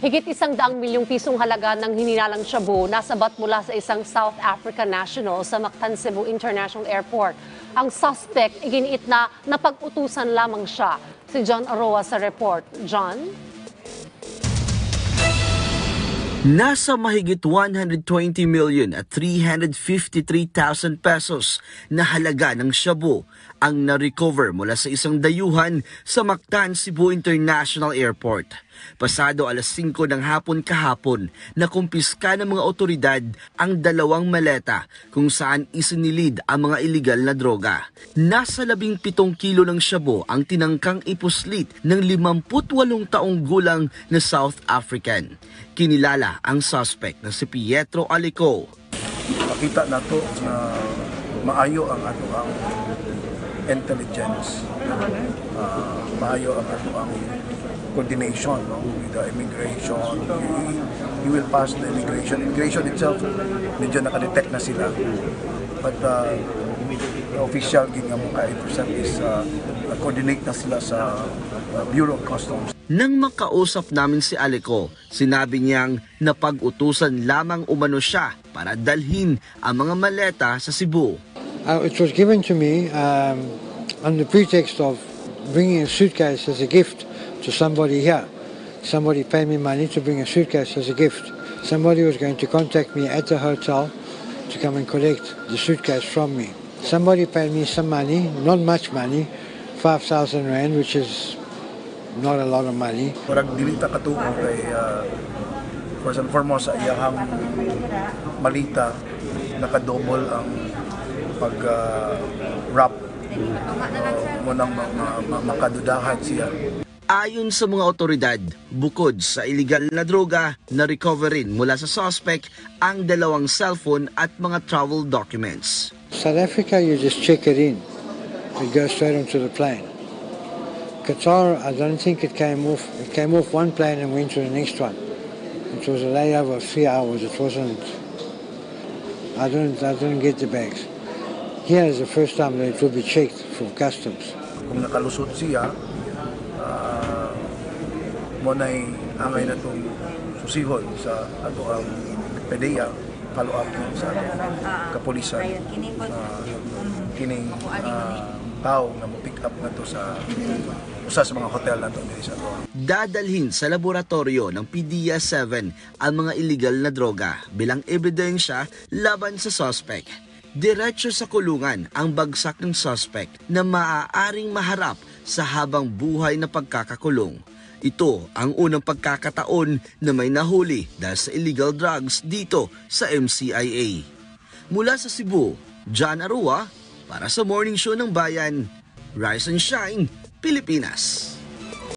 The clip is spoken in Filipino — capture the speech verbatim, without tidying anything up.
Higit isang daang milyong pisong halaga ng hininalang shabu nasabat mula sa isang South African national sa Mactan, Cebu International Airport. Ang suspect, iginiit na napag-utusan lamang siya. Si John Aroa sa report. John? Nasa mahigit one hundred twenty million at three hundred fifty-three thousand pesos na halaga ng shabu ang na-recover mula sa isang dayuhan sa Mactan, Cebu International Airport. Pasado alas singko ng hapon kahapon, nakumpiska ng mga otoridad ang dalawang maleta kung saan isinilid ang mga iligal na droga. Nasa labing pitong kilo ng shabu ang tinangkang ipuslit ng limampu't walong taong gulang na South African. Kinilala ang suspect na si Pietro Alico. Makita na to na maayo ang ato ang intelligence, uh, maayo ang ato ang coordination, no, with the immigration. He, he will pass the immigration. Immigration itself, medyo nakadetect na sila. But uh, the official ginga mo ka percent is uh, coordinate na sila sa uh, Bureau of Customs. Nang makausap namin si Alico, sinabi niyang napag-utusan lamang umano siya para dalhin ang mga maleta sa Cebu. Uh, it was given to me um, on the pretext of bringing a suitcase as a gift to somebody here. Somebody paid me money to bring a suitcase as a gift. Somebody was going to contact me at the hotel to come and collect the suitcase from me. Somebody paid me some money, not much money, five thousand rand, which is not a lot of money. Parang dilita katuo kay uh, first and foremost sa iyahang malita, nakadouble ang pag-wrap uh, mo nang makadudahan siya. Ayon sa mga otoridad, bukod sa iligal na droga, na-recover rin mula sa suspect ang dalawang cellphone at mga travel documents. South Africa, you just check it in. It goes straight onto the plane. Qatar, I don't think it came off. It came off one plane and went to the next one. It was a layover of three hours. It wasn't. I don't. I didn't get the bags. Here is the first time that it will be checked for customs. Kung nakalusot siya, uh, mo na'y angay na itong susihon sa ato ang P D E A, follow up sa kapulisan. Uh, kining uh, tao na mo-pick up na to sa usa sa mga hotel na to diri sa ato. Dadalhin sa laboratorio ng P D E A seven ang mga illegal na droga bilang ebidensya laban sa suspect. Diretso sa kulungan ang bagsak ng suspect na maaaring maharap sa habang buhay na pagkakakulong. Ito ang unang pagkakataon na may nahuli dahil sa illegal drugs dito sa M C I A. Mula sa Cebu, John Aroa para sa Morning Show ng Bayan, Rise and Shine, Pilipinas.